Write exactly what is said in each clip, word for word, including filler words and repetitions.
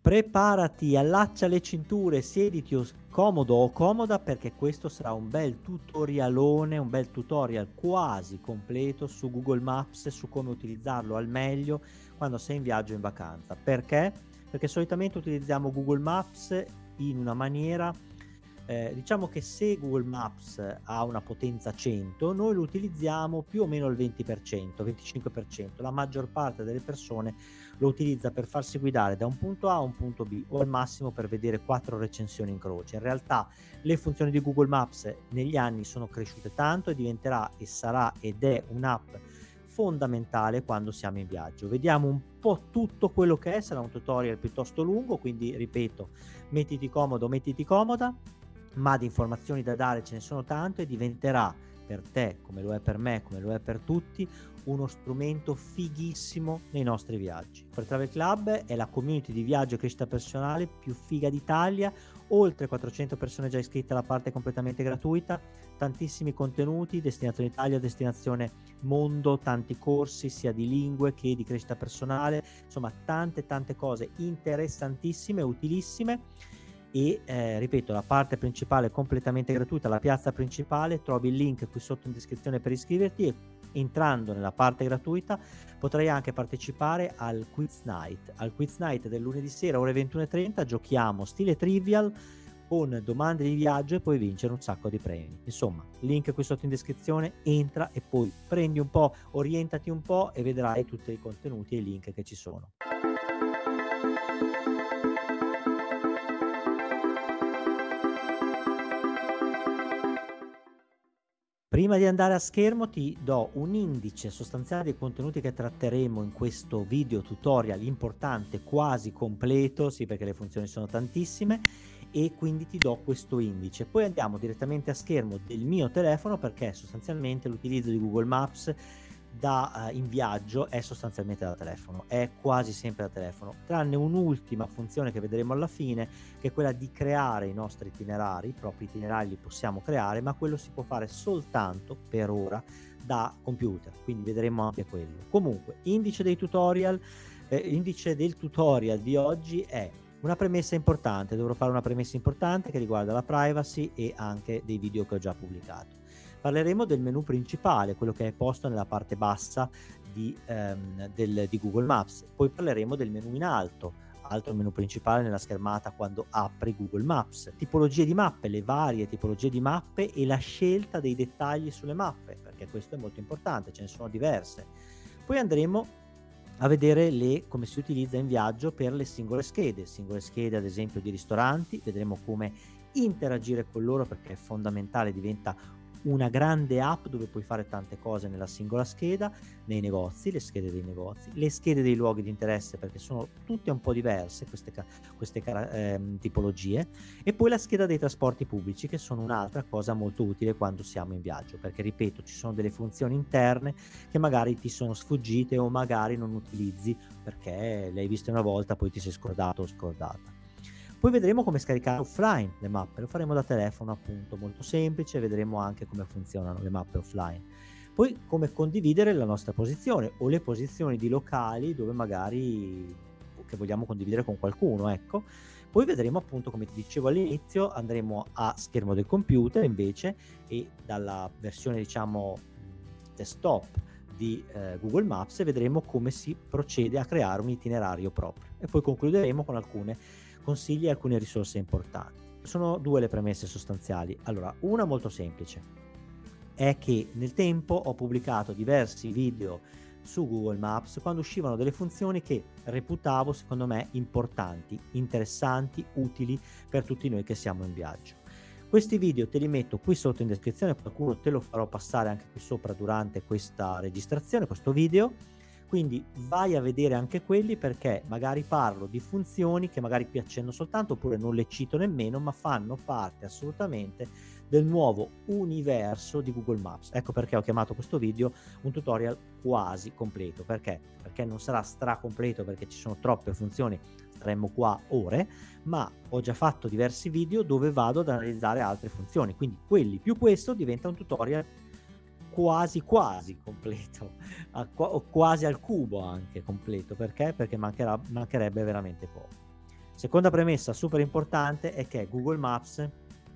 Preparati, allaccia le cinture, siediti o comodo o comoda, perché questo sarà un bel tutorialone, un bel tutorial quasi completo su Google Maps, su come utilizzarlo al meglio quando sei in viaggio o in vacanza. Perché? Perché solitamente utilizziamo Google Maps in una maniera, eh, diciamo che se Google Maps ha una potenza cento, noi lo utilizziamo più o meno al venti per cento, venticinque per cento. La maggior parte delle persone lo utilizza per farsi guidare da un punto A a un punto B, o al massimo per vedere quattro recensioni in croce. In realtà le funzioni di Google Maps negli anni sono cresciute tanto e diventerà e sarà ed è un'app fondamentale quando siamo in viaggio. Vediamo un po' tutto quello che è, sarà un tutorial piuttosto lungo, quindi ripeto, mettiti comodo, mettiti comoda, ma di informazioni da dare ce ne sono tante e diventerà per te, come lo è per me, come lo è per tutti, uno strumento fighissimo nei nostri viaggi. For Travel Club è la community di viaggio e crescita personale più figa d'Italia, oltre quattrocento persone già iscritte alla parte completamente gratuita, tantissimi contenuti, destinazione Italia, destinazione mondo, tanti corsi sia di lingue che di crescita personale, insomma tante tante cose interessantissime, utilissime. E eh, ripeto, la parte principale è completamente gratuita, la piazza principale, trovi il link qui sotto in descrizione per iscriverti e entrando nella parte gratuita potrai anche partecipare al quiz night al quiz night del lunedì sera ore ventuno e trenta. Giochiamo stile trivial con domande di viaggio e puoi vincere un sacco di premi. Insomma, link qui sotto in descrizione, entra e poi prendi un po', orientati un po' e vedrai tutti i contenuti e i link che ci sono. Prima di andare a schermo ti do un indice sostanziale dei contenuti che tratteremo in questo video tutorial importante, quasi completo, sì, perché le funzioni sono tantissime, e quindi ti do questo indice. Poi andiamo direttamente a schermo del mio telefono, perché sostanzialmente l'utilizzo di Google Maps da uh, in viaggio è sostanzialmente da telefono, è quasi sempre da telefono, tranne un'ultima funzione che vedremo alla fine, che è quella di creare i nostri itinerari. I propri itinerari li possiamo creare, ma quello si può fare soltanto per ora da computer, quindi vedremo anche quello. Comunque, indice dei tutorial, eh, indice del tutorial di oggi è una premessa importante. Dovrò fare una premessa importante che riguarda la privacy e anche dei video che ho già pubblicato. Parleremo del menu principale, quello che è posto nella parte bassa di, ehm, del, di Google Maps. Poi parleremo del menu in alto, altro menu principale nella schermata quando apri Google Maps. Tipologie di mappe, le varie tipologie di mappe e la scelta dei dettagli sulle mappe, perché questo è molto importante, ce ne sono diverse. Poi andremo a vedere le, come si utilizza in viaggio per le singole schede, singole schede ad esempio di ristoranti. Vedremo come interagire con loro, perché è fondamentale, diventa una grande app dove puoi fare tante cose nella singola scheda, nei negozi, le schede dei negozi, le schede dei luoghi di interesse, perché sono tutte un po' diverse queste, queste ehm, tipologie, e poi la scheda dei trasporti pubblici, che sono un'altra cosa molto utile quando siamo in viaggio, perché ripeto, ci sono delle funzioni interne che magari ti sono sfuggite o magari non utilizzi perché le hai viste una volta, poi ti sei scordato o scordata. Poi vedremo come scaricare offline le mappe, lo faremo da telefono appunto, molto semplice, vedremo anche come funzionano le mappe offline. Poi come condividere la nostra posizione o le posizioni di locali dove magari che vogliamo condividere con qualcuno, ecco. Poi vedremo appunto, come ti dicevo all'inizio, andremo a schermo del computer invece e dalla versione diciamo desktop di eh, Google Maps, e vedremo come si procede a creare un itinerario proprio. E poi concluderemo con alcune consigli e alcune risorse importanti. Sono due le premesse sostanziali. Allora, una molto semplice è che nel tempo ho pubblicato diversi video su Google Maps quando uscivano delle funzioni che reputavo secondo me importanti, interessanti, utili per tutti noi che siamo in viaggio. Questi video te li metto qui sotto in descrizione, qualcuno te lo farò passare anche qui sopra durante questa registrazione, questo video. Quindi vai a vedere anche quelli, perché magari parlo di funzioni che magari qui accenno soltanto oppure non le cito nemmeno, ma fanno parte assolutamente del nuovo universo di Google Maps. Ecco perché ho chiamato questo video un tutorial quasi completo. Perché? Perché non sarà stracompleto, perché ci sono troppe funzioni, staremmo qua ore, ma ho già fatto diversi video dove vado ad analizzare altre funzioni, quindi quelli più questo diventa un tutorial quasi quasi completo, a, o quasi al cubo anche completo. Perché? Perché mancherà, mancherebbe veramente poco. Seconda premessa super importante è che Google Maps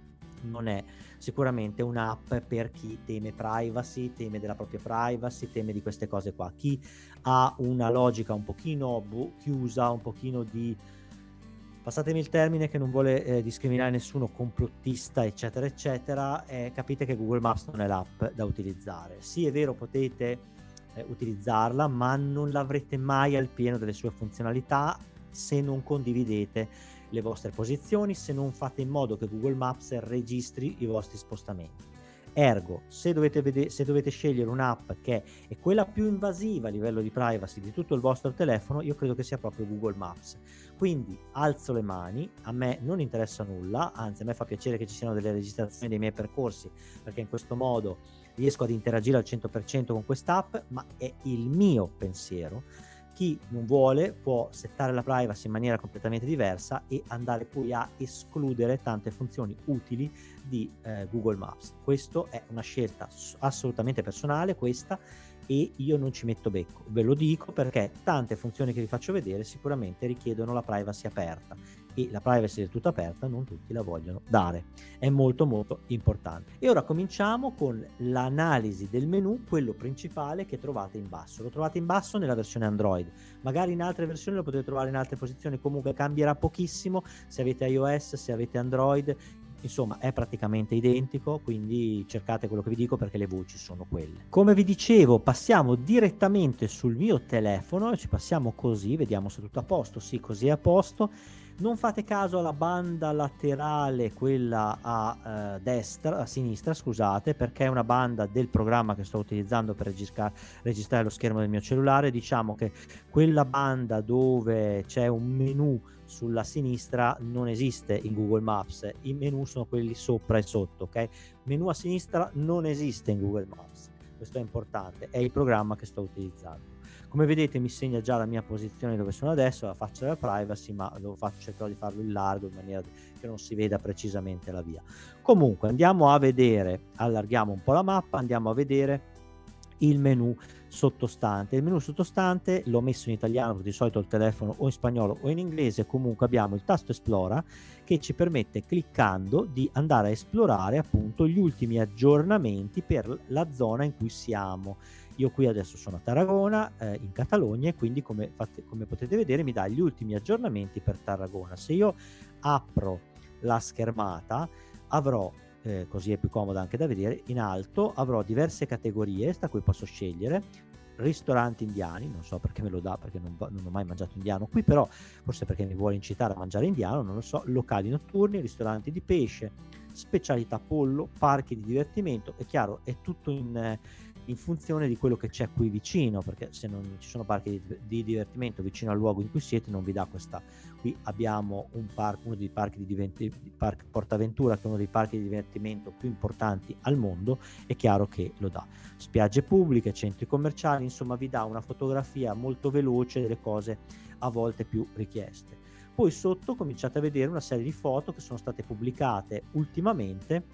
non è sicuramente un'app per chi teme privacy, teme della propria privacy, teme di queste cose qua. Chi ha una logica un pochino boh, chiusa, un pochino di, passatemi il termine, che non vuole eh, discriminare nessuno, complottista, eccetera, eccetera, eh, capite che Google Maps non è l'app da utilizzare. Sì, è vero, potete eh, utilizzarla, ma non l'avrete mai al pieno delle sue funzionalità se non condividete le vostre posizioni, se non fate in modo che Google Maps registri i vostri spostamenti. Ergo, se dovete, vedere, se dovete scegliere un'app che è quella più invasiva a livello di privacy di tutto il vostro telefono, io credo che sia proprio Google Maps. Quindi alzo le mani, a me non interessa nulla, anzi a me fa piacere che ci siano delle registrazioni dei miei percorsi, perché in questo modo riesco ad interagire al cento per cento con quest'app, ma è il mio pensiero. Chi non vuole può settare la privacy in maniera completamente diversa e andare poi a escludere tante funzioni utili di eh, Google Maps. Questo è una scelta assolutamente personale, questa, e io non ci metto becco, ve lo dico, perché tante funzioni che vi faccio vedere sicuramente richiedono la privacy aperta, e la privacy del tutto aperta non tutti la vogliono dare. È molto molto importante. E ora cominciamo con l'analisi del menu, quello principale che trovate in basso. Lo trovate in basso nella versione Android, magari in altre versioni lo potete trovare in altre posizioni, comunque cambierà pochissimo se avete iOS, se avete Android, insomma è praticamente identico, quindi cercate quello che vi dico perché le voci sono quelle. Come vi dicevo, passiamo direttamente sul mio telefono e ci passiamo così, vediamo se è tutto a posto. Sì, così è a posto. Non fate caso alla banda laterale, quella a eh, destra, a sinistra, scusate, perché è una banda del programma che sto utilizzando per registra- registrare lo schermo del mio cellulare. Diciamo che quella banda dove c'è un menu sulla sinistra non esiste in Google Maps, i menu sono quelli sopra e sotto, ok? Menu a sinistra non esiste in Google Maps, questo è importante, è il programma che sto utilizzando. Come vedete mi segna già la mia posizione dove sono adesso, la faccia della privacy, ma lo faccio, cercherò di farlo in largo in maniera che non si veda precisamente la via. Comunque andiamo a vedere, allarghiamo un po' la mappa, andiamo a vedere il menu sottostante. Il menu sottostante l'ho messo in italiano perché di solito il telefono o in spagnolo o in inglese. Comunque abbiamo il tasto esplora che ci permette, cliccando, di andare a esplorare appunto gli ultimi aggiornamenti per la zona in cui siamo. Io qui adesso sono a Tarragona, eh, in Catalogna, e quindi come, fate, come potete vedere mi dà gli ultimi aggiornamenti per Tarragona. Se io apro la schermata avrò, eh, così è più comoda anche da vedere, in alto avrò diverse categorie da cui posso scegliere. Ristoranti indiani, non so perché me lo dà, perché non, non ho mai mangiato indiano qui, però forse perché mi vuole incitare a mangiare indiano, non lo so. Locali notturni, ristoranti di pesce, specialità pollo, parchi di divertimento. È chiaro, è tutto in, in funzione di quello che c'è qui vicino, perché se non ci sono parchi di, di divertimento vicino al luogo in cui siete non vi dà questa. Qui abbiamo un parco, uno dei parchi di, diventi, park Portaventura, che è uno dei parchi di divertimento più importanti al mondo, è chiaro che lo dà. Spiagge pubbliche, centri commerciali, insomma vi dà una fotografia molto veloce delle cose a volte più richieste. Poi sotto cominciate a vedere una serie di foto che sono state pubblicate ultimamente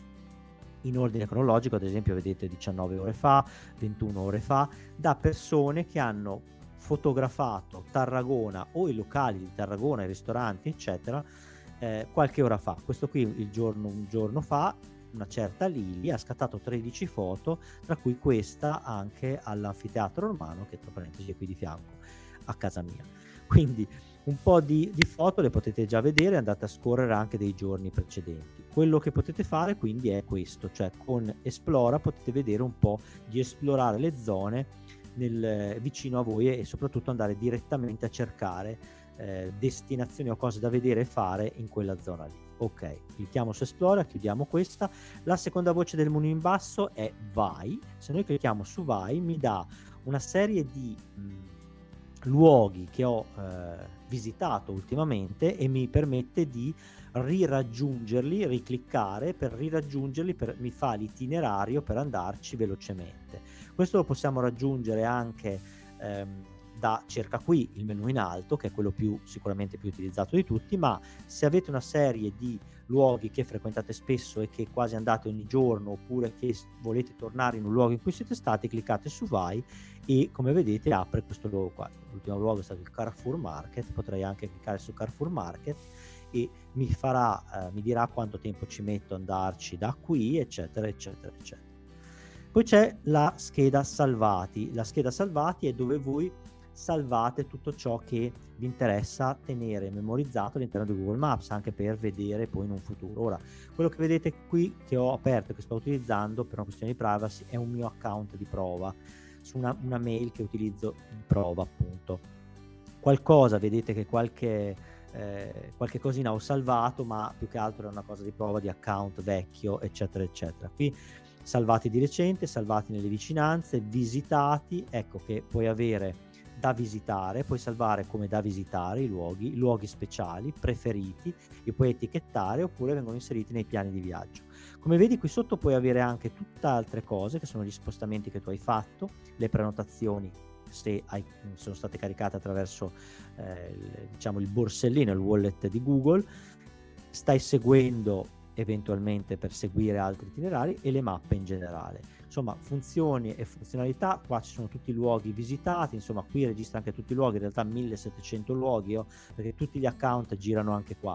in ordine cronologico, ad esempio vedete diciannove ore fa, ventuno ore fa, da persone che hanno fotografato Tarragona o i locali di Tarragona, i ristoranti eccetera, eh, qualche ora fa. Questo qui il giorno, un giorno fa, una certa Lili ha scattato tredici foto, tra cui questa anche all'anfiteatro romano, che tra parentesi è qui di fianco a casa mia. Quindi un po' di, di foto le potete già vedere, andate a scorrere anche dei giorni precedenti. Quello che potete fare quindi è questo, cioè con Esplora potete vedere un po' di esplorare le zone nel, vicino a voi, e soprattutto andare direttamente a cercare eh, destinazioni o cose da vedere e fare in quella zona lì. Ok, clicchiamo su Esplora, chiudiamo questa. La seconda voce del menu in basso è Vai. Se noi clicchiamo su Vai mi dà una serie di mh, luoghi che ho eh, visitato ultimamente e mi permette di riraggiungerli, ricliccare per riraggiungerli, per, mi fa l'itinerario per andarci velocemente. Questo lo possiamo raggiungere anche ehm, da cerca qui il menu in alto, che è quello più sicuramente più utilizzato di tutti, ma se avete una serie di luoghi che frequentate spesso e che quasi andate ogni giorno, oppure che volete tornare in un luogo in cui siete stati, cliccate su vai e come vedete apre questo luogo qua. L'ultimo luogo è stato il Carrefour Market, potrei anche cliccare su Carrefour Market e mi farà, eh, mi dirà quanto tempo ci metto ad andarci da qui, eccetera, eccetera, eccetera. Poi c'è la scheda salvati. La scheda salvati è dove voi salvate tutto ciò che vi interessa tenere memorizzato all'interno di Google Maps, anche per vedere poi in un futuro. Ora, quello che vedete qui che ho aperto e che sto utilizzando per una questione di privacy è un mio account di prova su una, una mail che utilizzo in prova, appunto. Qualcosa, vedete che qualche, eh, qualche cosina ho salvato, ma più che altro è una cosa di prova di account vecchio, eccetera, eccetera. Qui salvati di recente, salvati nelle vicinanze, visitati, ecco che puoi avere da visitare, puoi salvare come da visitare i luoghi, luoghi speciali, preferiti, li puoi etichettare oppure vengono inseriti nei piani di viaggio. Come vedi qui sotto puoi avere anche tutte altre cose che sono gli spostamenti che tu hai fatto, le prenotazioni se hai, sono state caricate attraverso eh, il, diciamo il borsellino, il wallet di Google, stai seguendo eventualmente per seguire altri itinerari e le mappe in generale. Insomma, funzioni e funzionalità, qua ci sono tutti i luoghi visitati, insomma qui registra anche tutti i luoghi, in realtà millesettecento luoghi, oh, perché tutti gli account girano anche qua.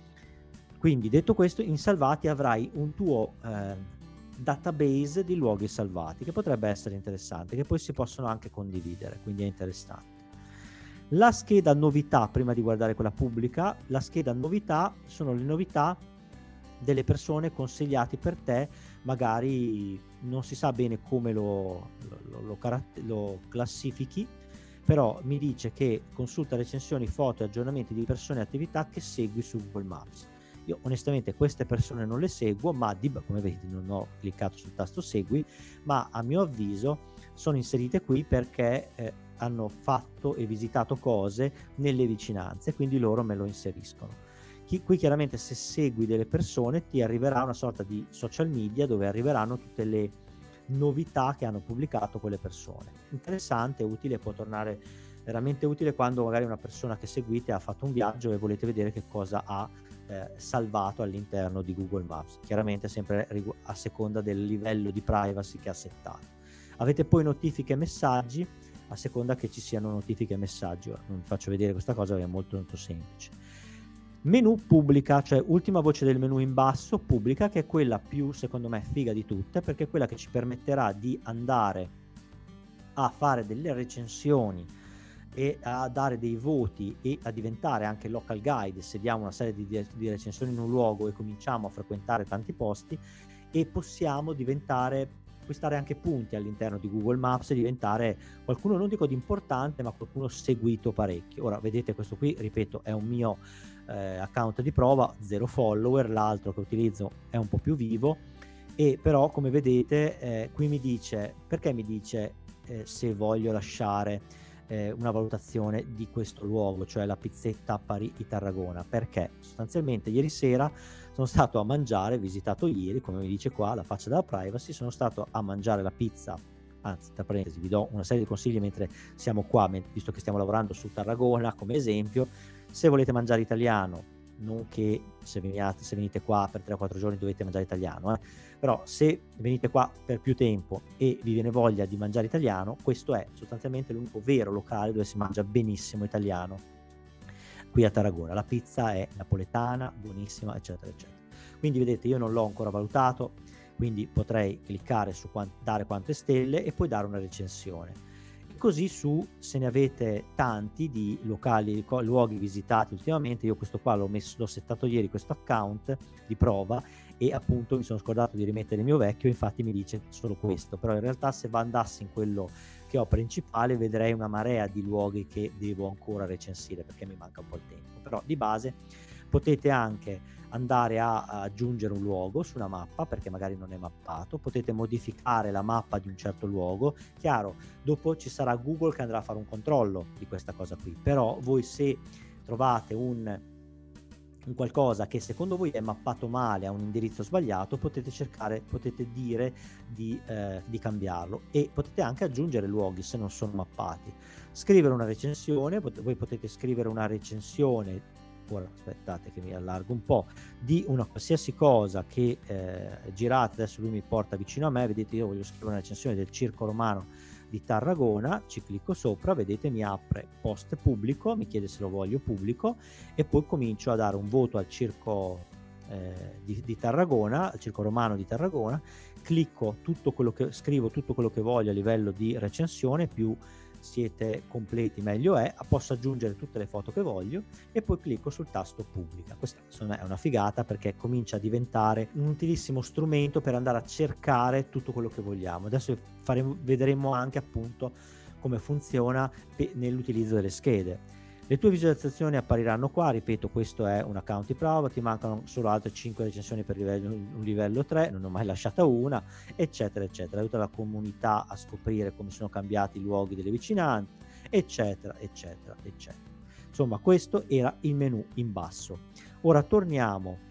Quindi detto questo, in salvati avrai un tuo eh, database di luoghi salvati che potrebbe essere interessante, che poi si possono anche condividere, quindi è interessante. La scheda novità, prima di guardare quella pubblica, la scheda novità sono le novità delle persone consigliati per te, magari non si sa bene come lo, lo, lo, lo classifichi, però mi dice che consulta recensioni, foto e aggiornamenti di persone e attività che segui su Google Maps. Io onestamente queste persone non le seguo, ma di, come vedi non ho cliccato sul tasto segui, ma a mio avviso sono inserite qui perché eh, hanno fatto e visitato cose nelle vicinanze, quindi loro me lo inseriscono. Qui chiaramente se segui delle persone ti arriverà una sorta di social media dove arriveranno tutte le novità che hanno pubblicato quelle persone. Interessante, utile, può tornare veramente utile quando magari una persona che seguite ha fatto un viaggio e volete vedere che cosa ha eh, salvato all'interno di Google Maps, chiaramente sempre a seconda del livello di privacy che ha settato. Avete poi notifiche e messaggi a seconda che ci siano notifiche e messaggi. Ora non vi faccio vedere questa cosa perché è molto molto semplice. Menu pubblica, cioè ultima voce del menu in basso, pubblica, che è quella più secondo me figa di tutte, perché è quella che ci permetterà di andare a fare delle recensioni e a dare dei voti e a diventare anche local guide se diamo una serie di, di recensioni in un luogo e cominciamo a frequentare tanti posti, e possiamo diventare acquistare anche punti all'interno di Google Maps e diventare qualcuno, non dico di importante, ma qualcuno seguito parecchio. Ora vedete questo qui, ripeto, è un mio eh, account di prova, zero follower, l'altro che utilizzo è un po' più vivo, e però come vedete eh, qui mi dice, perché mi dice eh, se voglio lasciare eh, una valutazione di questo luogo, cioè la pizzetta a Parì di Tarragona, perché sostanzialmente ieri sera sono stato a mangiare, visitato ieri, come mi dice qua la faccia della privacy, sono stato a mangiare la pizza, anzi tra parentesi vi do una serie di consigli mentre siamo qua, visto che stiamo lavorando su Tarragona come esempio. Se volete mangiare italiano, non che se venite, se venite qua per tre o quattro giorni dovete mangiare italiano, eh? Però se venite qua per più tempo e vi viene voglia di mangiare italiano, questo è sostanzialmente l'unico vero locale dove si mangia benissimo italiano qui a Tarragona. La pizza è napoletana, buonissima, eccetera eccetera. Quindi vedete, io non l'ho ancora valutato, quindi potrei cliccare su quant- dare quante stelle e poi dare una recensione. E così su, se ne avete tanti di locali, luoghi visitati ultimamente, io questo qua l'ho messo, l'ho settato ieri, questo account di prova, e appunto mi sono scordato di rimettere il mio vecchio, infatti mi dice solo questo, però in realtà se andassi in quello che ho principale vedrei una marea di luoghi che devo ancora recensire perché mi manca un po' il tempo. Però di base potete anche andare a, a aggiungere un luogo su una mappa perché magari non è mappato, potete modificare la mappa di un certo luogo. Chiaro, dopo ci sarà Google che andrà a fare un controllo di questa cosa qui, però voi se trovate un un qualcosa che secondo voi è mappato male a un indirizzo sbagliato, potete cercare, potete dire di, eh, di cambiarlo, e potete anche aggiungere luoghi se non sono mappati. Scrivere una recensione, pot- voi potete scrivere una recensione, ora aspettate che mi allargo un po', di una qualsiasi cosa che eh, girate. Adesso lui mi porta vicino a me, vedete, io voglio scrivere una recensione del Circo Romano di Tarragona, ci clicco sopra, vedete mi apre post pubblico, mi chiede se lo voglio pubblico, e poi comincio a dare un voto al circo eh, di, di Tarragona, al Circo Romano di Tarragona, clicco tutto quello che scrivo, tutto quello che voglio a livello di recensione, più siete completi meglio è, posso aggiungere tutte le foto che voglio e poi clicco sul tasto pubblica. Questa insomma è una figata, perché comincia a diventare un utilissimo strumento per andare a cercare tutto quello che vogliamo. Adesso faremo, vedremo anche appunto come funziona nell'utilizzo delle schede. Le tue visualizzazioni appariranno qua, ripeto, questo è un account di prova, ti mancano solo altre cinque recensioni per livello, un livello tre, non ho mai lasciata una, eccetera, eccetera. Aiuta la comunità a scoprire come sono cambiati i luoghi delle vicinanze, eccetera, eccetera, eccetera. Insomma, questo era il menu in basso. Ora torniamo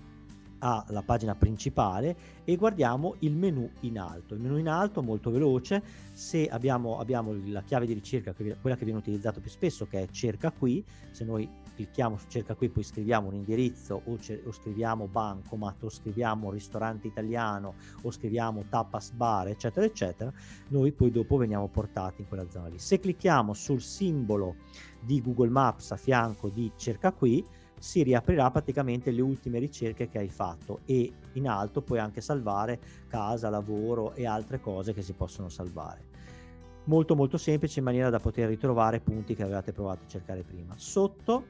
alla pagina principale e guardiamo il menu in alto. Il menu in alto molto veloce. Se abbiamo, abbiamo la chiave di ricerca, quella che viene utilizzata più spesso, che è cerca qui, se noi clicchiamo su cerca qui, poi scriviamo un indirizzo o, o scriviamo bancomat o scriviamo ristorante italiano o scriviamo tapas bar, eccetera eccetera, noi poi dopo veniamo portati in quella zona lì. Se clicchiamo sul simbolo di Google Maps a fianco di cerca qui, si riaprirà praticamente le ultime ricerche che hai fatto, e in alto puoi anche salvare casa, lavoro e altre cose che si possono salvare. Molto molto semplice, in maniera da poter ritrovare punti che avevate provato a cercare prima. Sotto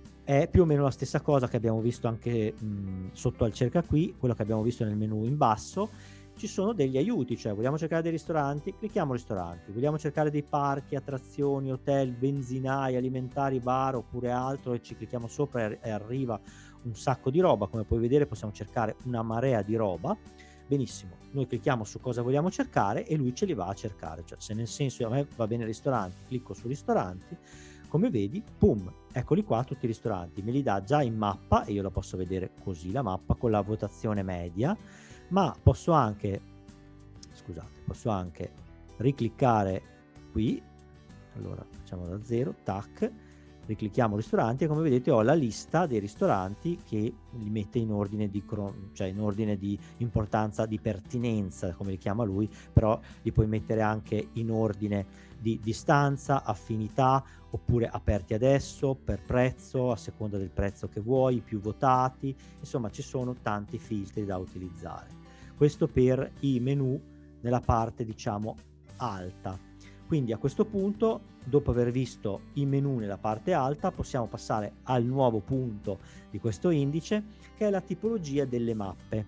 è più o meno la stessa cosa che abbiamo visto anche mh, sotto al cerca qui, quello che abbiamo visto nel menu in basso. Ci sono degli aiuti, cioè vogliamo cercare dei ristoranti, clicchiamo ristoranti, vogliamo cercare dei parchi, attrazioni, hotel, benzinai, alimentari, bar oppure altro, e ci clicchiamo sopra e, e arriva un sacco di roba. Come puoi vedere possiamo cercare una marea di roba. Benissimo, noi clicchiamo su cosa vogliamo cercare e lui ce li va a cercare, cioè se nel senso a me va bene ristoranti, clicco su ristoranti, come vedi, pum, eccoli qua tutti i ristoranti, me li dà già in mappa e io la posso vedere così la mappa con la votazione media. Ma posso anche, scusate, posso anche ricliccare qui, allora facciamo da zero, tac, riclicchiamo ristoranti e come vedete ho la lista dei ristoranti che li mette in ordine di, cioè in ordine di importanza, di pertinenza, come li chiama lui, però li puoi mettere anche in ordine di distanza, affinità, oppure aperti adesso, per prezzo, a seconda del prezzo che vuoi, i più votati, insomma ci sono tanti filtri da utilizzare. Questo per i menu nella parte diciamo alta. Quindi a questo punto, dopo aver visto i menu nella parte alta, possiamo passare al nuovo punto di questo indice, che è la tipologia delle mappe.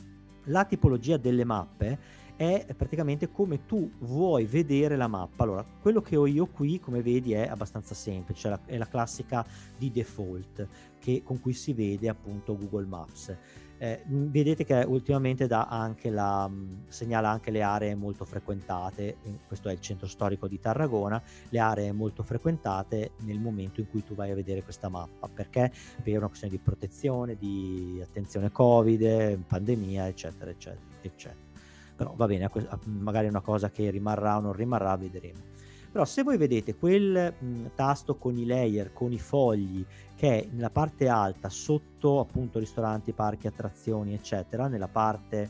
La tipologia delle mappe è praticamente come tu vuoi vedere la mappa. Allora, quello che ho io qui, come vedi, è abbastanza semplice, è la classica di default che, con cui si vede appunto Google Maps. Eh, vedete che ultimamente dà anche la, mh, segnala anche le aree molto frequentate. Questo è il centro storico di Tarragona, le aree molto frequentate nel momento in cui tu vai a vedere questa mappa, perché per una questione di protezione, di attenzione Covid, pandemia, eccetera eccetera eccetera. Però va bene, magari è una cosa che rimarrà o non rimarrà, vedremo. Però se voi vedete quel mh, tasto con i layer, con i fogli, che è nella parte alta sotto appunto ristoranti, parchi, attrazioni eccetera, nella parte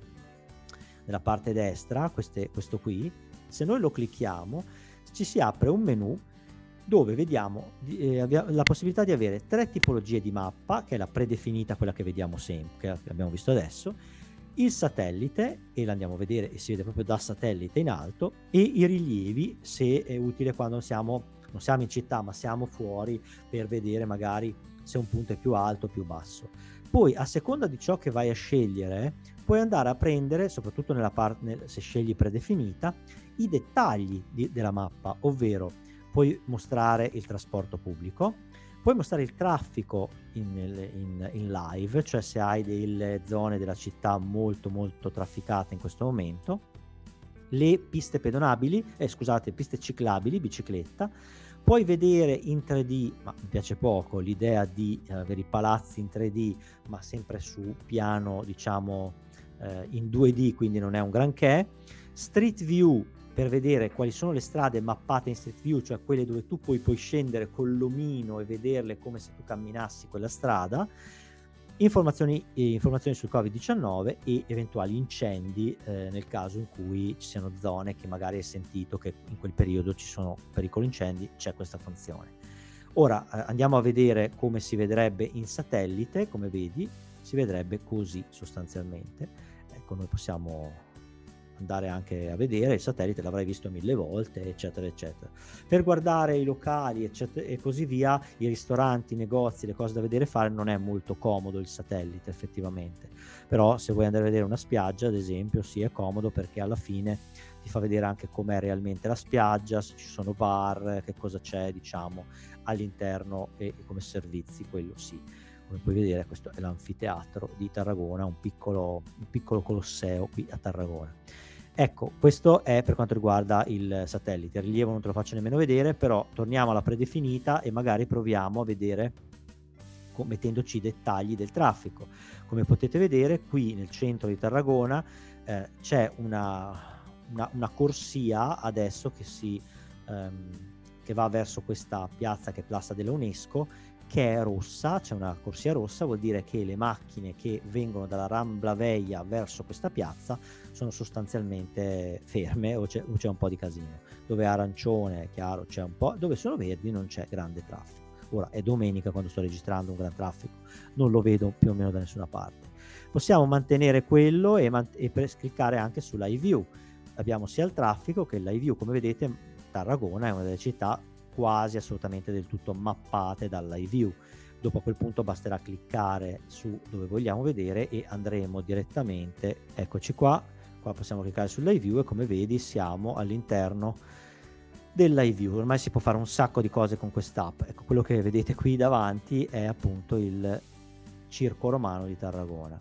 nella parte destra, queste, questo qui, se noi lo clicchiamo ci si apre un menu dove vediamo eh, la possibilità di avere tre tipologie di mappa, che è la predefinita, quella che vediamo sempre, che abbiamo visto adesso, il satellite, e l'andiamo a vedere e si vede proprio da satellite in alto, e i rilievi, se è utile quando siamo, non siamo in città ma siamo fuori, per vedere magari se un punto è più alto o più basso. Poi a seconda di ciò che vai a scegliere puoi andare a prendere, soprattutto nella parte, se scegli predefinita, i dettagli di, della mappa, ovvero puoi mostrare il trasporto pubblico, puoi mostrare il traffico in, in, in live, cioè se hai delle zone della città molto molto trafficate in questo momento, le piste pedonabili, eh, scusate, piste ciclabili, bicicletta, Puoi vedere in tre D, ma mi piace poco l'idea di avere i palazzi in tre D, ma sempre su piano, diciamo, eh, in due D, quindi non è un granché. Street View per vedere quali sono le strade mappate in Street View, cioè quelle dove tu poi puoi scendere col l'omino e vederle come se tu camminassi quella strada. Informazioni, eh, informazioni sul covid diciannove e eventuali incendi eh, nel caso in cui ci siano zone che magari hai sentito che in quel periodo ci sono pericolo incendi, c'è questa funzione. Ora eh, andiamo a vedere come si vedrebbe in satellite. Come vedi si vedrebbe così sostanzialmente. Ecco, noi possiamo andare anche a vedere il satellite, l'avrai visto mille volte, eccetera eccetera. Per guardare i locali eccetera e così via, i ristoranti, i negozi, le cose da vedere e fare, non è molto comodo il satellite effettivamente, però se vuoi andare a vedere una spiaggia ad esempio sì, è comodo, perché alla fine ti fa vedere anche com'è realmente la spiaggia, se ci sono bar, che cosa c'è diciamo all'interno e, e come servizi, quello sì. Come puoi vedere questo è l'anfiteatro di Tarragona, un piccolo, un piccolo colosseo qui a Tarragona. Ecco, questo è per quanto riguarda il satellite. Il rilievo non te lo faccio nemmeno vedere, però torniamo alla predefinita e magari proviamo a vedere mettendoci i dettagli del traffico. Come potete vedere qui nel centro di Tarragona eh, c'è una, una, una corsia adesso che, si, ehm, che va verso questa piazza che è Piazza della UNESCO, che è rossa. C'è una corsia rossa, vuol dire che le macchine che vengono dalla Rambla Veia verso questa piazza sono sostanzialmente ferme o c'è, o c'è un po' di casino. Dove è arancione, chiaro, c'è un po', dove sono verdi non c'è grande traffico. Ora è domenica quando sto registrando un gran traffico, non lo vedo più o meno da nessuna parte. Possiamo mantenere quello e, man- e per cliccare anche sull'Live View. Abbiamo sia il traffico che il Live View. Come vedete Tarragona è una delle città quasi assolutamente del tutto mappate dal Live View. Dopo a quel punto basterà cliccare su dove vogliamo vedere e andremo direttamente, eccoci qua, qua possiamo cliccare sul Live View e come vedi siamo all'interno del Live View. Ormai si può fare un sacco di cose con quest'app. Ecco, quello che vedete qui davanti è appunto il Circo Romano di Tarragona.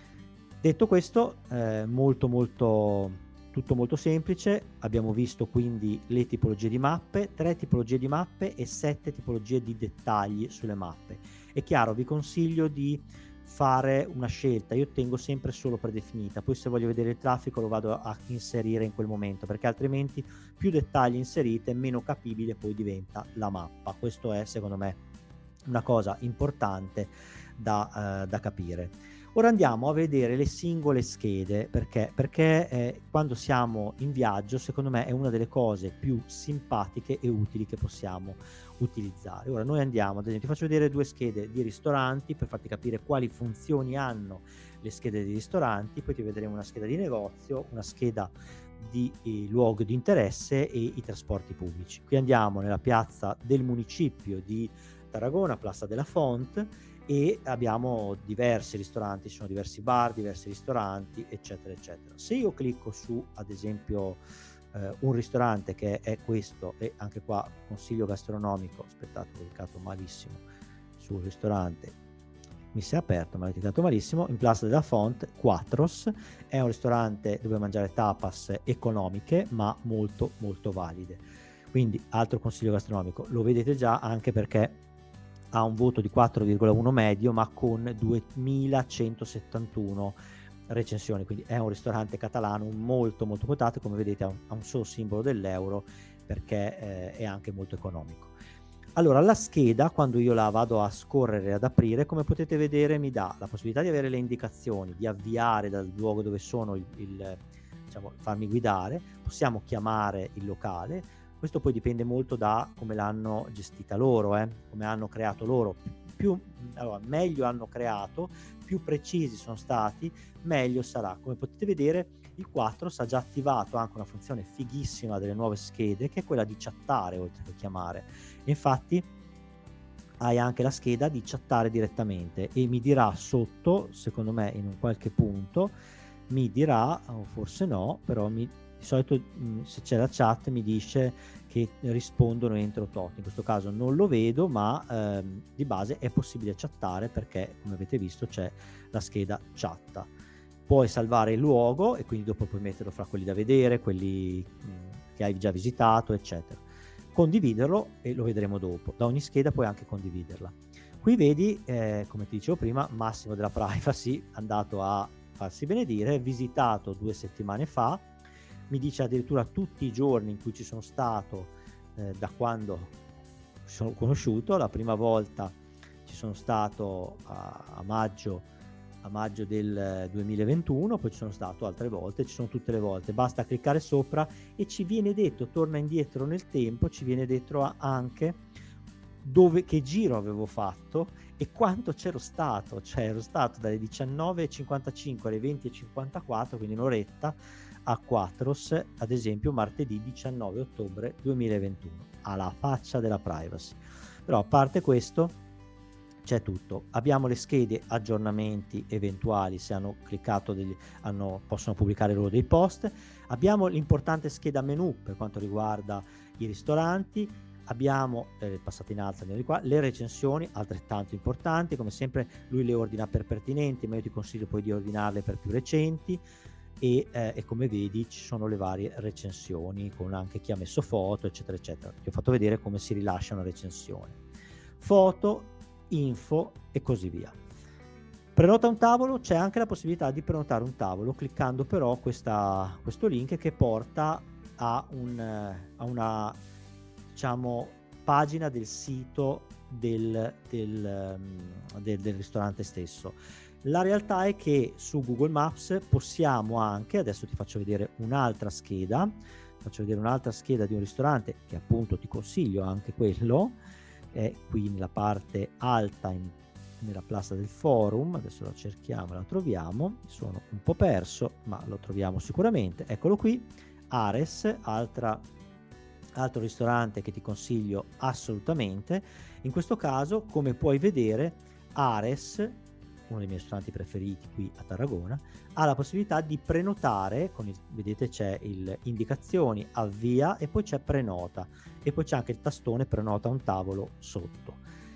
Detto questo, eh, molto molto tutto molto semplice. Abbiamo visto quindi le tipologie di mappe, tre tipologie di mappe e sette tipologie di dettagli sulle mappe. È chiaro, vi consiglio di fare una scelta. Io tengo sempre solo predefinita, poi se voglio vedere il traffico lo vado a inserire in quel momento, perché altrimenti più dettagli inserite meno capibile poi diventa la mappa. Questo è secondo me una cosa importante da, uh, da capire. Ora andiamo a vedere le singole schede, perché, perché eh, quando siamo in viaggio secondo me è una delle cose più simpatiche e utili che possiamo utilizzare. Ora noi andiamo, ad esempio ti faccio vedere due schede di ristoranti per farti capire quali funzioni hanno le schede di ristoranti, poi ti vedremo una scheda di negozio, una scheda di eh, luogo di interesse e i trasporti pubblici. Qui andiamo nella piazza del municipio di Tarragona, Piazza della Font, e abbiamo diversi ristoranti, ci sono diversi bar, diversi ristoranti, eccetera eccetera. Se io clicco su ad esempio eh, un ristorante che è questo, e anche qua consiglio gastronomico, aspettate, ho cliccato malissimo sul ristorante, mi si è aperto ma l'ho cliccato malissimo, in Piazza della Font, Quattros, è un ristorante dove mangiare tapas economiche ma molto molto valide. Quindi altro consiglio gastronomico, lo vedete già anche perché ha un voto di quattro virgola uno medio ma con duemilacentosettantuno recensioni, quindi è un ristorante catalano molto molto quotato. Come vedete ha un, ha un solo simbolo dell'euro perché eh, è anche molto economico. Allora la scheda, quando io la vado a scorrere e ad aprire, come potete vedere mi dà la possibilità di avere le indicazioni, di avviare dal luogo dove sono, il, il, diciamo, farmi guidare, possiamo chiamare il locale. Questo poi dipende molto da come l'hanno gestita loro, eh? come hanno creato loro. Più, allora, meglio hanno creato, più precisi sono stati, meglio sarà. Come potete vedere il Quattros ha già attivato anche una funzione fighissima delle nuove schede, che è quella di chattare oltre che chiamare. E infatti hai anche la scheda di chattare direttamente e mi dirà sotto, secondo me in un qualche punto, mi dirà, o forse no, però mi di solito mh, se c'è la chat mi dice che rispondono entro tot. In questo caso non lo vedo, ma ehm, di base è possibile chattare perché come avete visto c'è la scheda chatta. Puoi salvare il luogo e quindi dopo puoi metterlo fra quelli da vedere, quelli mh, che hai già visitato, eccetera. condividerlo, e lo vedremo dopo. Da ogni scheda puoi anche condividerla. Qui vedi, eh, come ti dicevo prima, Massimo della Privacy, andato a farsi benedire, visitato due settimane fa, mi dice addirittura tutti i giorni in cui ci sono stato eh, da quando sono conosciuto. La prima volta ci sono stato a, a maggio a maggio del duemilaventuno, poi ci sono stato altre volte, ci sono tutte le volte, basta cliccare sopra e ci viene detto, torna indietro nel tempo, ci viene detto anche dove, che giro avevo fatto e quanto c'ero stato, cioè ero stato dalle diciannove e cinquantacinque alle venti e cinquantaquattro, quindi un'oretta a Quattros, ad esempio martedì diciannove ottobre duemilaventuno, alla faccia della privacy. Però a parte questo c'è tutto. Abbiamo le schede aggiornamenti eventuali, se hanno cliccato degli, hanno, possono pubblicare loro dei post. Abbiamo l'importante scheda menu per quanto riguarda i ristoranti. Abbiamo, eh, passate in alto, andiamo di qua, le recensioni altrettanto importanti, come sempre lui le ordina per pertinenti, ma io ti consiglio poi di ordinarle per più recenti. E, eh, e come vedi ci sono le varie recensioni con anche chi ha messo foto eccetera eccetera. Ti ho fatto vedere come si rilascia una recensione, foto, info e così via. Prenota un tavolo, c'è anche la possibilità di prenotare un tavolo cliccando però questa, questo link che porta a, un, a una, diciamo, pagina del sito del, del, del, del ristorante stesso. La realtà è che su Google Maps possiamo anche, adesso ti faccio vedere un'altra scheda, faccio vedere un'altra scheda di un ristorante che appunto ti consiglio anche quello, è qui nella parte alta in, nella plasta del forum. Adesso la cerchiamo, la troviamo, mi sono un po' perso ma lo troviamo sicuramente, eccolo qui. Ares, altra, altro ristorante che ti consiglio assolutamente. In questo caso, come puoi vedere, Ares, uno dei miei ristoranti preferiti qui a Tarragona, ha la possibilità di prenotare con il, vedete c'è il indicazioni, avvia e poi c'è prenota e poi c'è anche il tastone prenota un tavolo sotto.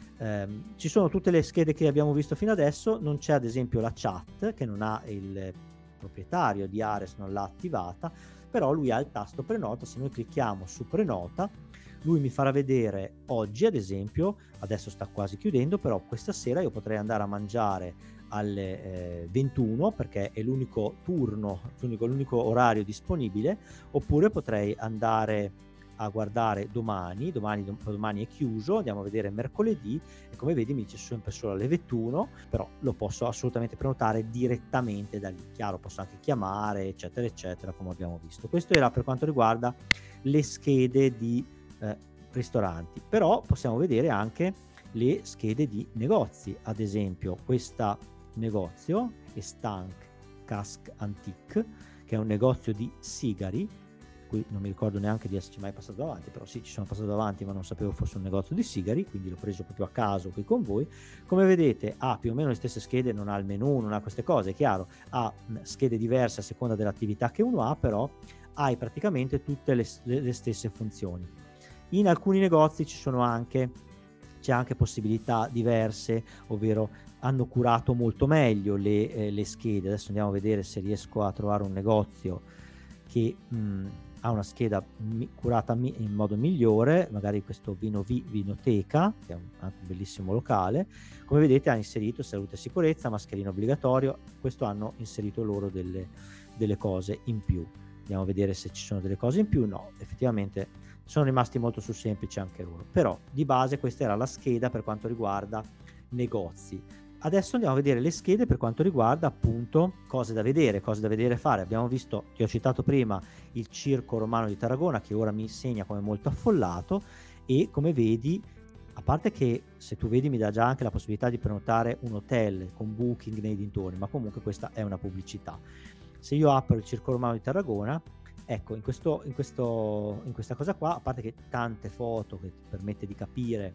Um, ci sono tutte le schede che abbiamo visto fino adesso, non c'è ad esempio la chat che non ha il proprietario di Ares, non l'ha attivata, però lui ha il tasto prenota. Se noi clicchiamo su prenota, lui mi farà vedere oggi ad esempio, adesso sta quasi chiudendo, però questa sera io potrei andare a mangiare alle eh, ventuno perché è l'unico turno, l'unico, l'unico orario disponibile, oppure potrei andare a guardare domani, domani, domani è chiuso, andiamo a vedere mercoledì e come vedi mi dice sempre solo alle ventuno, però lo posso assolutamente prenotare direttamente da lì. Chiaro, posso anche chiamare eccetera eccetera come abbiamo visto. Questo era per quanto riguarda le schede di eh, ristoranti, però possiamo vedere anche le schede di negozi. Ad esempio questa negozio è Stank Cask Antique, che è un negozio di sigari. Qui non mi ricordo neanche di esserci mai passato davanti, però sì, ci sono passato davanti ma non sapevo fosse un negozio di sigari, quindi l'ho preso proprio a caso qui con voi. Come vedete ha più o meno le stesse schede, non ha il menu, non ha queste cose, è chiaro, ha schede diverse a seconda dell'attività che uno ha, però hai praticamente tutte le, le, le stesse funzioni. In alcuni negozi ci sono anche c'è anche possibilità diverse, ovvero hanno curato molto meglio le, eh, le schede. Adesso andiamo a vedere se riesco a trovare un negozio che mh, ha una scheda mi- curata mi- in modo migliore, magari questo Vino V Vinoteca, che è un, anche un bellissimo locale. Come vedete ha inserito salute e sicurezza, mascherino obbligatorio, questo hanno inserito loro delle, delle cose in più. Andiamo a vedere se ci sono delle cose in più. No, effettivamente sono rimasti molto sul semplice anche loro, però di base questa era la scheda per quanto riguarda negozi. Adesso andiamo a vedere le schede per quanto riguarda appunto cose da vedere, cose da vedere e fare. Abbiamo visto, ti ho citato prima, il Circo Romano di Tarragona, che ora mi segna come molto affollato, e come vedi, a parte che se tu vedi mi dà già anche la possibilità di prenotare un hotel con booking nei dintorni, ma comunque questa è una pubblicità. Se io apro il Circo Romano di Tarragona, ecco, in, questo, in, questo, in questa cosa qua, a parte che tante foto che ti permette di capire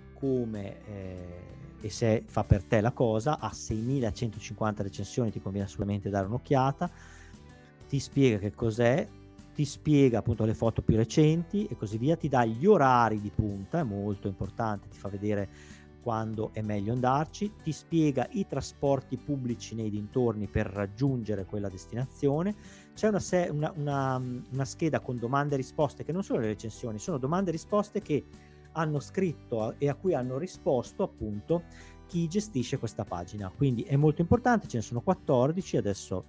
come eh, e se fa per te la cosa, ha seimilacentocinquanta recensioni, ti conviene assolutamente dare un'occhiata, ti spiega che cos'è, ti spiega appunto le foto più recenti e così via, ti dà gli orari di punta, è molto importante, ti fa vedere quando è meglio andarci, ti spiega i trasporti pubblici nei dintorni per raggiungere quella destinazione. C'è una, se- una, una, una scheda con domande e risposte, che non sono le recensioni, sono domande e risposte che hanno scritto a- e a cui hanno risposto appunto chi gestisce questa pagina. Quindi è molto importante, ce ne sono quattordici, adesso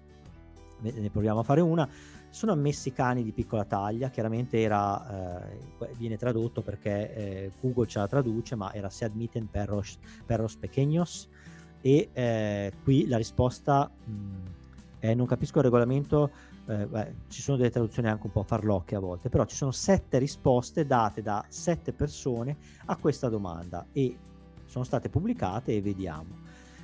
ne ne proviamo a fare una. Sono ammessi cani di piccola taglia, chiaramente era, eh, viene tradotto perché eh, Google ce la traduce, ma era se admiten perros, perros pequeños, e eh, qui la risposta mh, è non capisco il regolamento, eh, beh, ci sono delle traduzioni anche un po' farlocche a volte, però ci sono sette risposte date da sette persone a questa domanda e sono state pubblicate e vediamo.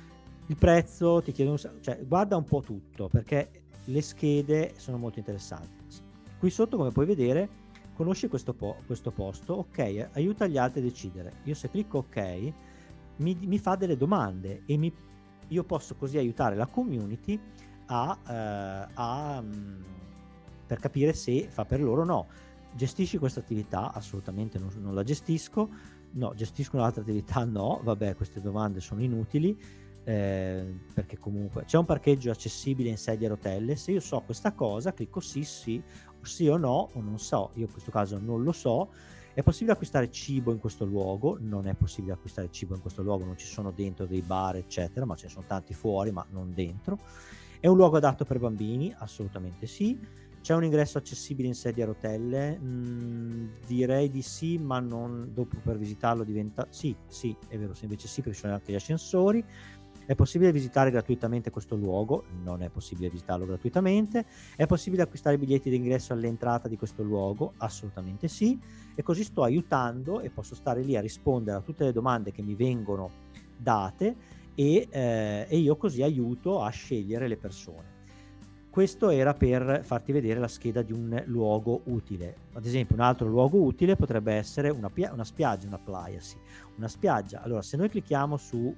Il prezzo, ti chiedo, un, cioè guarda un po' tutto, perché le schede sono molto interessanti. Qui sotto, come puoi vedere, conosci questo, po- questo posto, ok, aiuta gli altri a decidere. Io se clicco ok, mi, mi fa delle domande e mi, io posso così aiutare la community a, eh, a mh, per capire se fa per loro o no. Gestisci questa attività? Assolutamente non, non la gestisco. No, gestisco un'altra attività? No, vabbè, queste domande sono inutili. Eh, perché comunque c'è un parcheggio accessibile in sedia a rotelle. Se io so questa cosa, clicco sì, sì, sì o no, o non so. Io in questo caso non lo so. È possibile acquistare cibo in questo luogo? Non è possibile acquistare cibo in questo luogo, non ci sono dentro dei bar eccetera, ma ce ne sono tanti fuori, ma non dentro. È un luogo adatto per bambini? Assolutamente sì. C'è un ingresso accessibile in sedia a rotelle? Mm, direi di sì, ma non dopo per visitarlo diventa... Sì, sì, è vero, se invece sì, perché ci sono anche gli ascensori. È possibile visitare gratuitamente questo luogo? Non è possibile visitarlo gratuitamente. È possibile acquistare biglietti d'ingresso all'entrata di questo luogo? Assolutamente sì. E così sto aiutando e posso stare lì a rispondere a tutte le domande che mi vengono date e, eh, e io così aiuto a scegliere le persone. Questo era per farti vedere la scheda di un luogo utile. Ad esempio, un altro luogo utile potrebbe essere una, pia- una spiaggia, una playa, sì. Una spiaggia. Allora, se noi clicchiamo su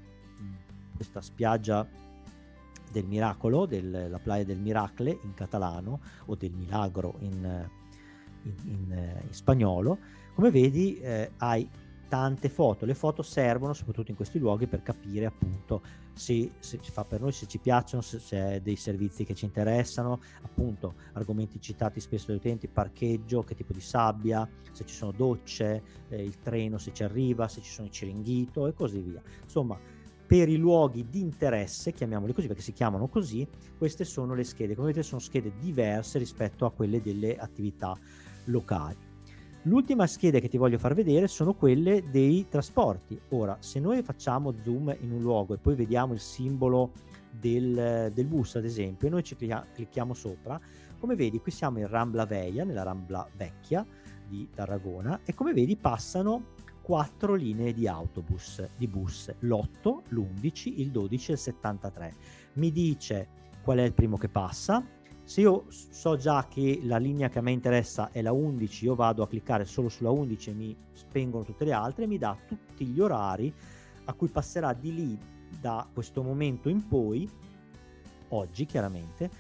questa spiaggia del miracolo, del, la playa del Miracle in catalano, o del milagro in, in, in, in spagnolo, come vedi eh, hai tante foto. Le foto servono soprattutto in questi luoghi per capire appunto se, se ci fa per noi, se ci piacciono, se c'è dei servizi che ci interessano, appunto argomenti citati spesso dagli utenti, parcheggio, che tipo di sabbia, se ci sono docce, eh, il treno se ci arriva, se ci sono i Ciringhito e così via. Insomma, per i luoghi di interesse, chiamiamoli così perché si chiamano così, queste sono le schede. Come vedete sono schede diverse rispetto a quelle delle attività locali. L'ultima scheda che ti voglio far vedere sono quelle dei trasporti. Ora, se noi facciamo zoom in un luogo e poi vediamo il simbolo del, del bus, ad esempio, e noi ci clicchiamo sopra, come vedi qui siamo in Rambla Veia, nella Rambla Vecchia di Tarragona, e come vedi passano quattro linee di autobus, di bus, l'otto, l'undici, il dodici e il settantatré. Mi dice qual è il primo che passa. Se io so già che la linea che a me interessa è la undici, io vado a cliccare solo sulla undici e mi spengono tutte le altre, e mi dà tutti gli orari a cui passerà di lì da questo momento in poi, oggi chiaramente,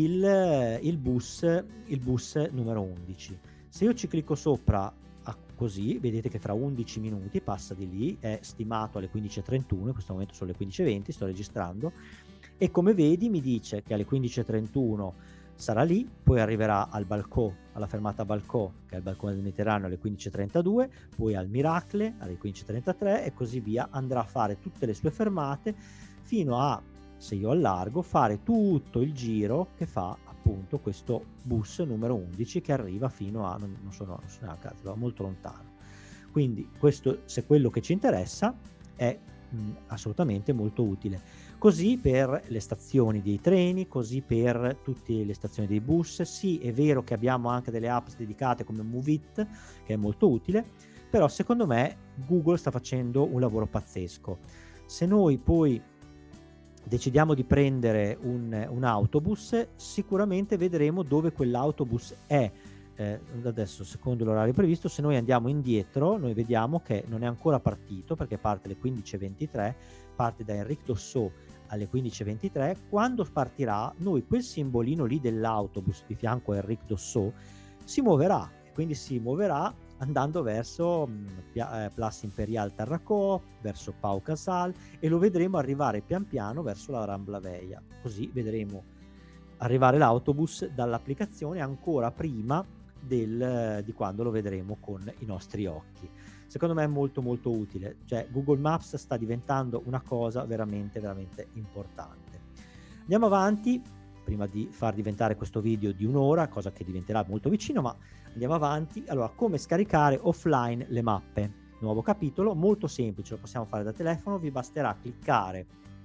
il, il, bus, il bus numero undici. Se io ci clicco sopra così, vedete che fra undici minuti passa di lì, è stimato alle quindici e trentuno, in questo momento sono le quindici e venti, sto registrando, e come vedi mi dice che alle quindici e trentuno sarà lì, poi arriverà al Balcò, alla fermata Balcò, che è il balcone del Mediterraneo, alle quindici e trentadue, poi al Miracle alle quindici e trentatré e così via. Andrà a fare tutte le sue fermate fino a, se io allargo, fare tutto il giro che fa appunto questo bus numero undici che arriva fino a, non, non so, no, non so neanche, va molto lontano. Quindi questo, se quello che ci interessa, è mh, assolutamente molto utile. Così per le stazioni dei treni, così per tutte le stazioni dei bus. Sì, è vero che abbiamo anche delle apps dedicate come Moveit, che è molto utile, però secondo me Google sta facendo un lavoro pazzesco. Se noi poi decidiamo di prendere un, un autobus, sicuramente vedremo dove quell'autobus è. Eh, adesso, secondo l'orario previsto, se noi andiamo indietro, noi vediamo che non è ancora partito, perché parte alle quindici e ventitré, parte da Enric Dossaux alle quindici e ventitré. Quando partirà, noi quel simbolino lì dell'autobus di fianco a Enric Dossaux si muoverà, e quindi si muoverà andando verso mh, Pia- eh, Place Imperial Tarracò, verso Pau Casal, e lo vedremo arrivare pian piano verso la Rambla Veia. Così vedremo arrivare l'autobus dall'applicazione ancora prima del, di quando lo vedremo con i nostri occhi. Secondo me è molto molto utile, cioè Google Maps sta diventando una cosa veramente veramente importante. Andiamo avanti, prima di far diventare questo video di un'ora, cosa che diventerà molto vicino, ma andiamo avanti. Allora, come scaricare offline le mappe? Nuovo capitolo, molto semplice, lo possiamo fare da telefono, vi basterà cliccare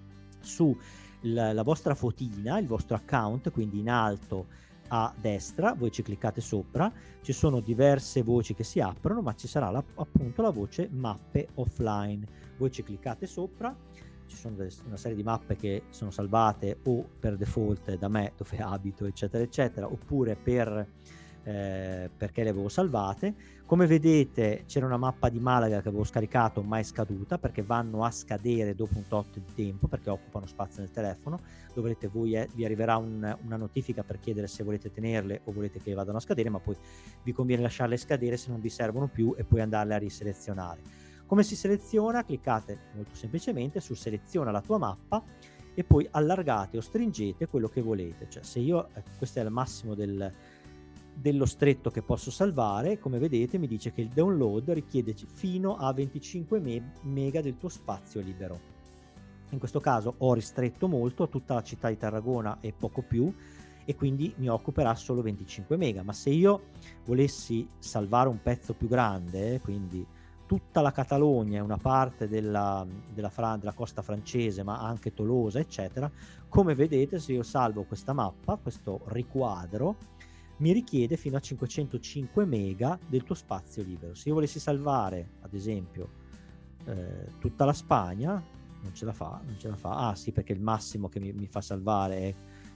su la, la vostra fotina, il vostro account, quindi in alto a destra, voi ci cliccate sopra, ci sono diverse voci che si aprono, ma ci sarà la, appunto la voce mappe offline. Voi ci cliccate sopra, ci sono delle, una serie di mappe che sono salvate o per default da me dove abito, eccetera eccetera, oppure per eh, perché le avevo salvate. Come vedete c'era una mappa di Malaga che avevo scaricato ma è scaduta, perché vanno a scadere dopo un tot di tempo, perché occupano spazio nel telefono. Dovrete voi eh, vi arriverà un, una notifica per chiedere se volete tenerle o volete che vadano a scadere, ma poi vi conviene lasciarle scadere se non vi servono più e poi andarle a riselezionare. Come si seleziona? Cliccate molto semplicemente su seleziona la tua mappa e poi allargate o stringete quello che volete. Cioè, se io, eh, questo è il massimo del, dello stretto che posso salvare, come vedete mi dice che il download richiede fino a venticinque mega del tuo spazio libero. In questo caso ho ristretto molto tutta la città di Tarragona e poco più, e quindi mi occuperà solo venticinque mega. Ma se io volessi salvare un pezzo più grande, quindi tutta la Catalogna e una parte della, della, Fran- della costa francese, ma anche Tolosa, eccetera, come vedete, se io salvo questa mappa, questo riquadro, mi richiede fino a cinquecentocinque mega del tuo spazio libero. Se io volessi salvare, ad esempio, eh, tutta la Spagna, non ce la fa, non ce la fa. Ah sì, perché il massimo che mi, mi fa salvare è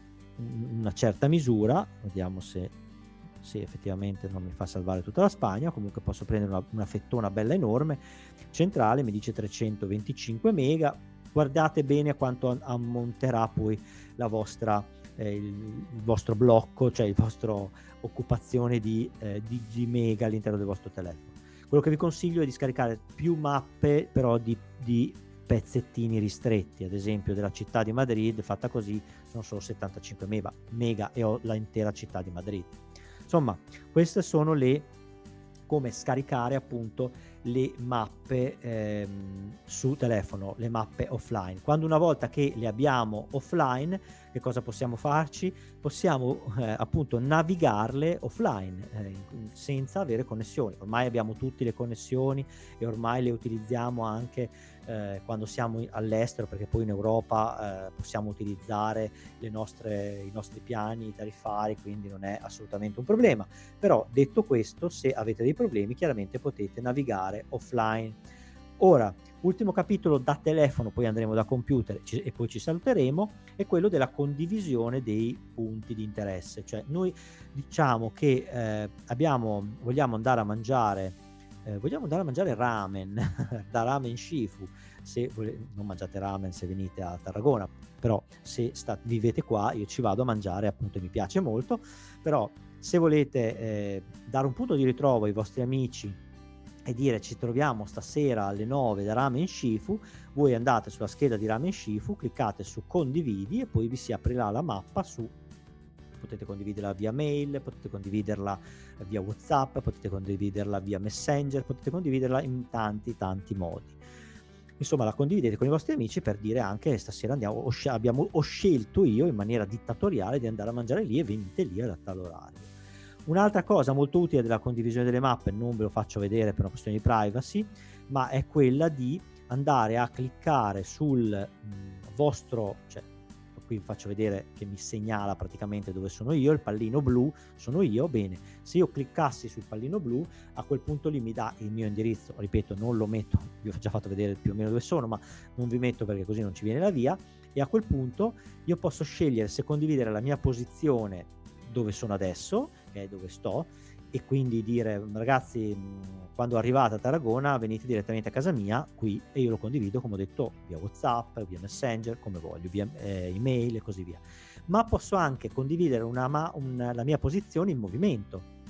una certa misura. Vediamo se... Sì, effettivamente non mi fa salvare tutta la Spagna. Comunque posso prendere una, una fettona bella enorme centrale, mi dice trecentoventicinque mega. Guardate bene a quanto ammonterà poi la vostra, eh, il, il vostro blocco, cioè il vostro occupazione di, eh, di, di mega all'interno del vostro telefono. Quello che vi consiglio è di scaricare più mappe, però di, di pezzettini ristretti. Ad esempio della città di Madrid, fatta così, sono solo settantacinque mega, mega e ho l'intera città di Madrid. Insomma, queste sono le, come scaricare appunto le mappe ehm, su telefono, le mappe offline. Quando una volta che le abbiamo offline, che cosa possiamo farci? Possiamo eh, appunto navigarle offline eh, senza avere connessioni. Ormai abbiamo tutte le connessioni e ormai le utilizziamo anche eh, quando siamo all'estero, perché poi in Europa eh, possiamo utilizzare le nostre, i nostri piani tariffari, quindi non è assolutamente un problema. Però detto questo, se avete dei problemi chiaramente potete navigare offline. Ora, ultimo capitolo da telefono, poi andremo da computer e poi ci saluteremo, è quello della condivisione dei punti di interesse. Cioè noi diciamo che eh, abbiamo, vogliamo andare a mangiare eh, vogliamo andare a mangiare ramen da Ramen Shifu. Se vole- non mangiate ramen se venite a Tarragona, però se sta- vivete qua, io ci vado a mangiare, appunto mi piace molto. Però se volete eh, dare un punto di ritrovo ai vostri amici e dire ci troviamo stasera alle nove da Ramen Shifu, voi andate sulla scheda di Ramen Shifu, cliccate su condividi e poi vi si aprirà la mappa. Su potete condividerla via mail, potete condividerla via WhatsApp, potete condividerla via Messenger, potete condividerla in tanti tanti modi. Insomma, la condividete con i vostri amici per dire anche stasera andiamo, ho, abbiamo, ho scelto io in maniera dittatoriale di andare a mangiare lì e venite lì a tale orario. Un'altra cosa molto utile della condivisione delle mappe, non ve lo faccio vedere per una questione di privacy, ma è quella di andare a cliccare sul mh, vostro, cioè qui vi faccio vedere che mi segnala praticamente dove sono io, il pallino blu sono io. Bene, se io cliccassi sul pallino blu, a quel punto lì mi dà il mio indirizzo, ripeto non lo metto, vi ho già fatto vedere più o meno dove sono, ma non vi metto perché così non ci viene la via, e a quel punto io posso scegliere se condividere la mia posizione dove sono adesso, che è dove sto, e quindi dire ragazzi quando arrivate a Tarragona venite direttamente a casa mia qui, e io lo condivido come ho detto via WhatsApp, via Messenger, come voglio, via eh, email e così via. Ma posso anche condividere una, una, la mia posizione in movimento,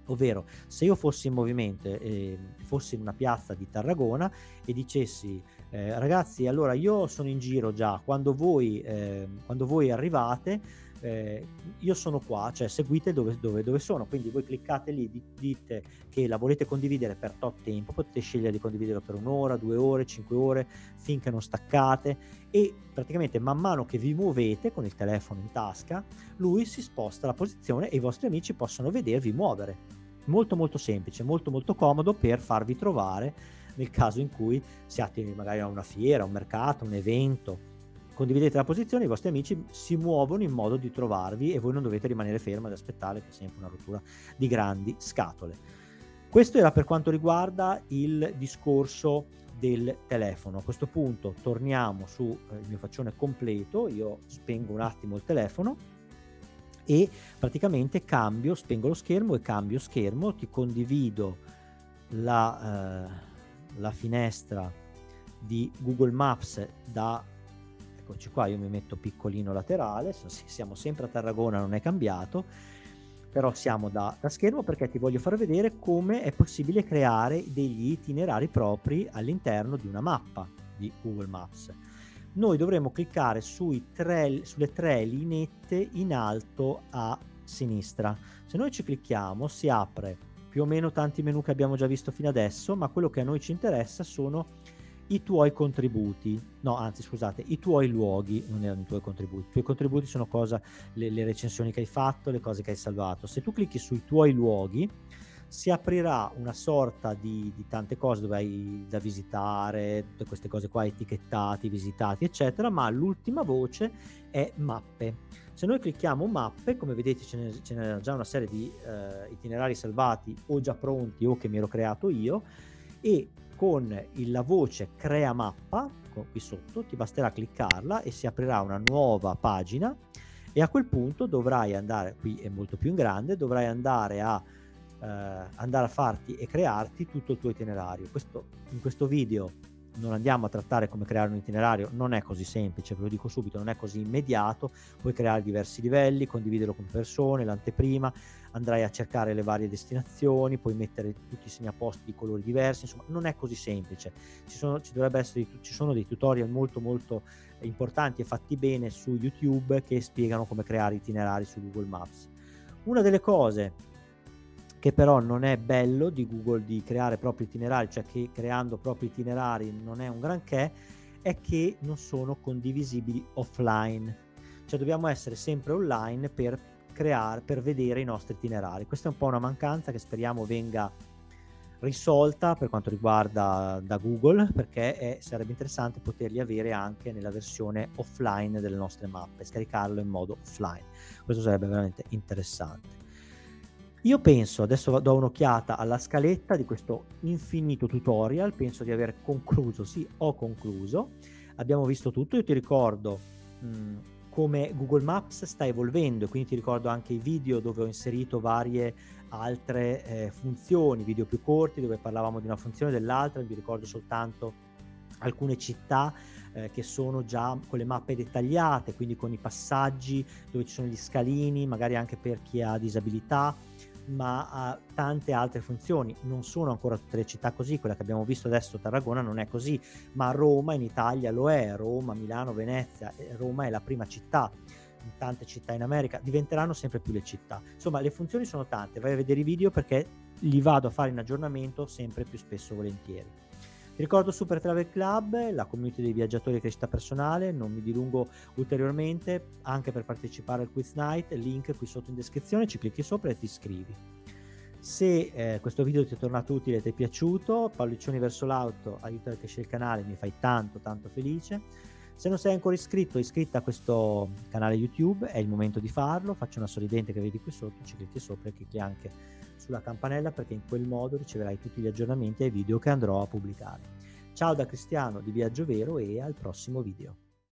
Ovvero, se io fossi in movimento e fossi in una piazza di Tarragona e dicessi eh, ragazzi, allora io sono in giro già, quando voi, eh, quando voi arrivate, eh, io sono qua, cioè seguite dove, dove, dove sono, quindi voi cliccate lì, di, dite che la volete condividere per tot tempo, potete scegliere di condividerlo per un'ora, due ore, cinque ore, finché non staccate, e praticamente man mano che vi muovete con il telefono in tasca, lui si sposta la posizione e i vostri amici possono vedervi muovere. Molto molto semplice, molto molto comodo per farvi trovare nel caso in cui siate magari a una fiera, un mercato, un evento. Condividete la posizione, i vostri amici si muovono in modo di trovarvi e voi non dovete rimanere fermi ad aspettare, che è sempre una rottura di grandi scatole. Questo era per quanto riguarda il discorso del telefono. A questo punto torniamo sul mio faccione completo, io spengo un attimo il telefono e praticamente cambio, spengo lo schermo e cambio schermo, ti condivido la, eh, la finestra di Google Maps da, eccoci qua, io mi metto piccolino laterale, siamo sempre a Tarragona, non è cambiato, però siamo da, da schermo perché ti voglio far vedere come è possibile creare degli itinerari propri all'interno di una mappa di Google Maps. Noi dovremo cliccare sui tre, sulle tre lineette in alto a sinistra. Se noi ci clicchiamo si apre più o meno tanti menu che abbiamo già visto fino adesso, ma quello che a noi ci interessa sono i tuoi contributi, no anzi scusate, i tuoi luoghi, non erano i tuoi contributi, i tuoi contributi sono cosa, le, le recensioni che hai fatto, le cose che hai salvato. Se tu clicchi sui tuoi luoghi si aprirà una sorta di, di tante cose dove hai da visitare, tutte queste cose qua etichettati, visitati eccetera, ma l'ultima voce è mappe. Se noi clicchiamo mappe, come vedete ce n'è, ce n'è già una serie di eh, itinerari salvati o già pronti o che mi ero creato io, e con il, la voce crea mappa qui sotto ti basterà cliccarla e si aprirà una nuova pagina, e a quel punto dovrai andare, qui è molto più in grande, dovrai andare a Uh, andare a farti e crearti tutto il tuo itinerario. Questo, in questo video non andiamo a trattare come creare un itinerario, non è così semplice, ve lo dico subito, non è così immediato. Puoi creare diversi livelli, condividerlo con persone, l'anteprima, andrai a cercare le varie destinazioni, puoi mettere tutti i segnaposti di colori diversi, insomma non è così semplice. Ci sono, ci dovrebbe essere, ci sono dei tutorial molto molto importanti e fatti bene su YouTube che spiegano come creare itinerari su Google Maps. Una delle cose che però non è bello di Google di creare propri itinerari, cioè che creando propri itinerari non è un granché, è che non sono condivisibili offline, cioè dobbiamo essere sempre online per creare, per vedere i nostri itinerari. Questa è un po' una mancanza che speriamo venga risolta per quanto riguarda da Google, perché è, sarebbe interessante poterli avere anche nella versione offline delle nostre mappe, scaricarlo in modo offline. Questo sarebbe veramente interessante. Io penso, adesso do un'occhiata alla scaletta di questo infinito tutorial, penso di aver concluso, sì, ho concluso, abbiamo visto tutto. Io ti ricordo mh, come Google Maps sta evolvendo, e quindi ti ricordo anche i video dove ho inserito varie altre eh, funzioni, video più corti dove parlavamo di una funzione o dell'altra. Vi ricordo soltanto alcune città eh, che sono già con le mappe dettagliate, quindi con i passaggi dove ci sono gli scalini, magari anche per chi ha disabilità, ma ha tante altre funzioni. Non sono ancora tutte le città così, quella che abbiamo visto adesso Tarragona non è così, ma Roma in Italia lo è, Roma, Milano, Venezia, Roma è la prima città, in tante città in America diventeranno sempre più le città. Insomma, le funzioni sono tante, vai a vedere i video perché li vado a fare in aggiornamento sempre più spesso volentieri. Vi ricordo Super Travel Club, la community dei viaggiatori di crescita personale, non mi dilungo ulteriormente, anche per partecipare al Quiz Night, link qui sotto in descrizione, ci clicchi sopra e ti iscrivi. Se eh, questo video ti è tornato utile e ti è piaciuto, pollicioni verso l'alto, aiuta a crescere il canale, mi fai tanto tanto felice. Se non sei ancora iscritto o iscritta a questo canale YouTube, è il momento di farlo, faccio una sorridente che vedi qui sotto, ci clicchi sopra e clicchi anche sulla campanella, perché in quel modo riceverai tutti gli aggiornamenti ai video che andrò a pubblicare. Ciao da Cristiano di Viaggio Vero e al prossimo video.